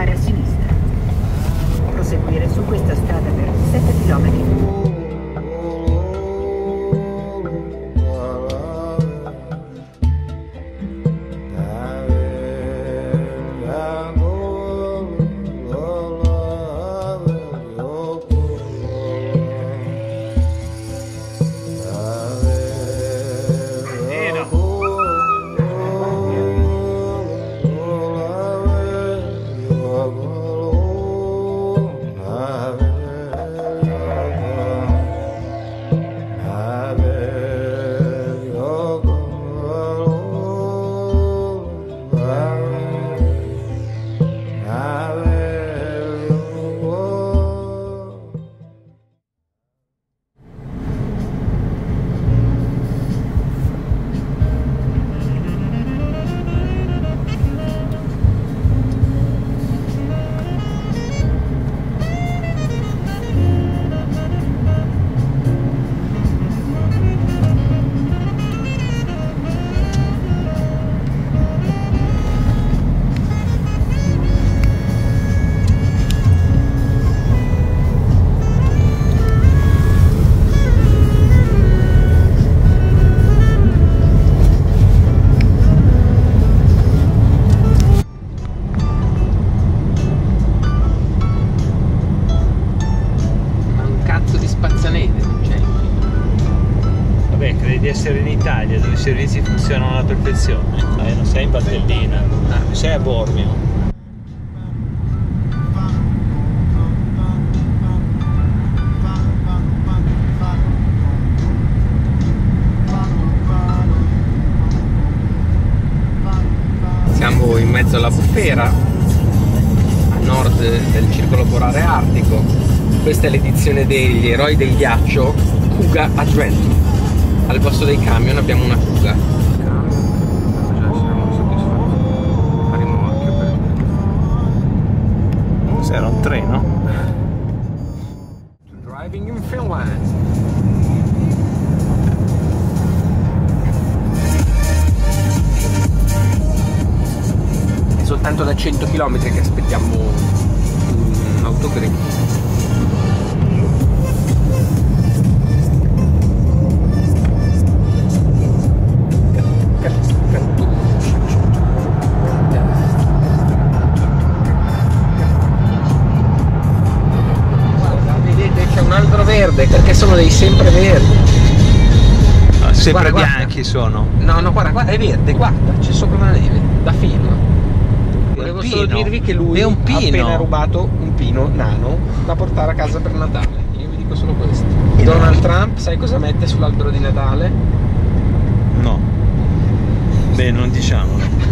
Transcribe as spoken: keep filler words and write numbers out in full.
virare a sinistra. Proseguire su questa strada per sette chilometri. Di essere in Italia dove i servizi funzionano alla perfezione. Eh, non sei in Valtellina, ah, sei a Bormio. Siamo in mezzo alla bufera, a nord del circolo polare artico. Questa è l'edizione degli eroi del ghiaccio Kuga Adventure. Al posto dei camion abbiamo una Kuga. Faremo anche per... Cos'era, un treno? Driving in Finland. È soltanto da cento chilometri che aspettiamo un autogrill. Verde, perché sono dei sempreverdi. Ah, sempre guarda, bianchi guarda. Sono. No, no, guarda, guarda, è verde, guarda, c'è sopra la neve, da film. Volevo solo dirvi che lui è un pino. ha appena rubato un pino nano da portare a casa per Natale. Io vi dico solo questo. Donald Trump, sai cosa mette sull'albero di Natale? No. Beh, non diciamolo.